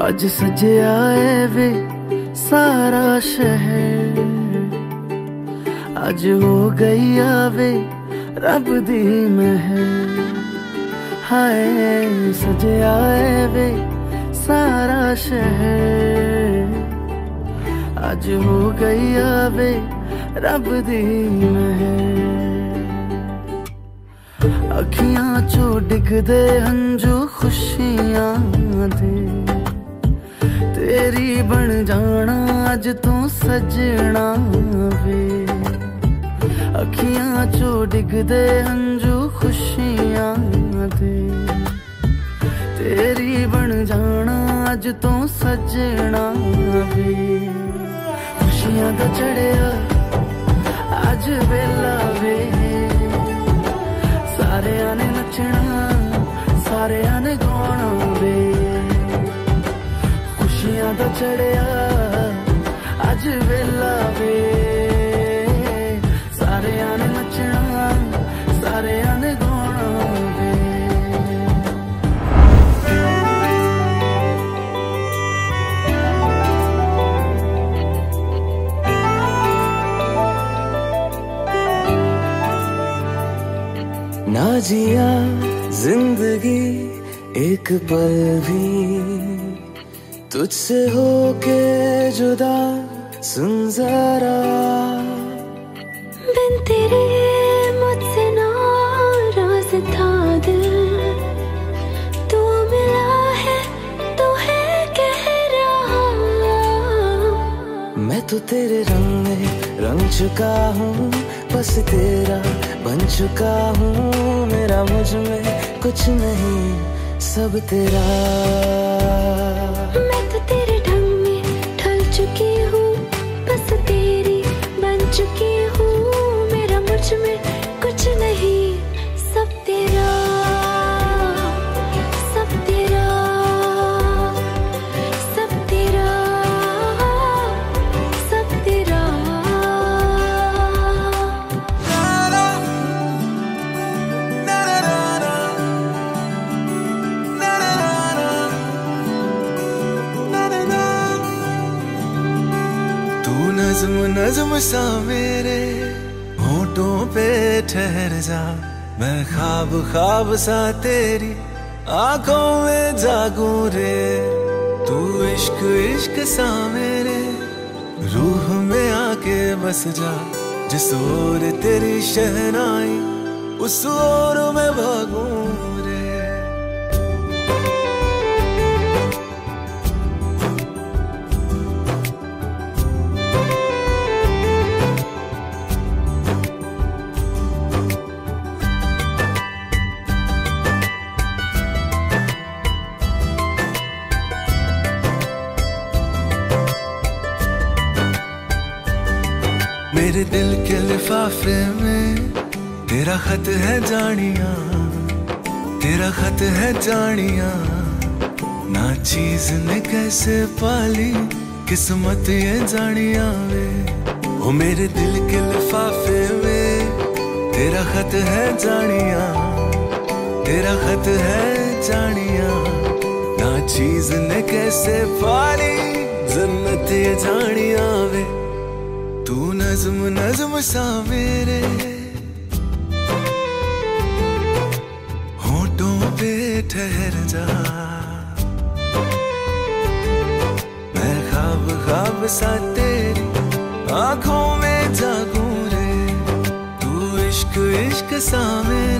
आज सजया है वे सारा शहर, आज हो गई आवे रब दी महर। हाय सजया है वे सारा शहर, आज हो गई आवे रब दी महर। अखियां चो डिगदे हंजू खुशियां दे, तेरी बन जाना अज तू सजना वे। अखियां चो डिगदे हंजू खुशियां दे, तेरी बन जाना अज तू सजना वे। खुशियां दा चढ़िया अज वेला वे, सारेयां ने नचना सारेयां ने गाना वे। खुशियां दा चढ़िया अज वेला वे, सारेयां ने नचना सारेयां ने गाना वे। ना जिया जिंदगी एक पल भी तुझसे होके जुदा, सुन जरा बिन तेरे मुझसे नाराज था दिल, तू मिला है तो है कह रहा। मैं तो तेरे रंग में रंग चुका हूँ, बस तेरा बन चुका हूँ। मेरा मुझ में कुछ नहीं सब तेरा। मैं तो तेरे ढंग में ढल चुकी हूँ, बस तेरी बन चुकी हूँ। मेरा मुझ में कुछ नहीं सब तेरा, सब तेरा, सब तेरा, सब तेरा। नज़्म नज़्म सा मेरे होठों पे ठहर जा, मैं ख्वाब ख्वाब सा तेरी आंखों में जागूं रे। तू इश्क इश्क सा मेरे रूह में आके बस जा, जिस ओर तेरी शहनाई उस ओर मैं भागूं रे। मेरे दिल के लिफाफे में तेरा खत है जानिया, तेरा खत है जानिया। ना चीज ने कैसे पाली किस्मत ये जानिया वे। ओ मेरे दिल के लिफाफे में तेरा खत है जानिया, तेरा खत है जानिया। ना चीज ने कैसे पाली जन्नत ये जानिया वे। तू नज़्म नज़्म सा मेरे होठों पे ठहर जा, मैं ख्वाब ख्वाब सा तेरी आंखों में जागूं रे। तू इश्क इश्क सा मेरे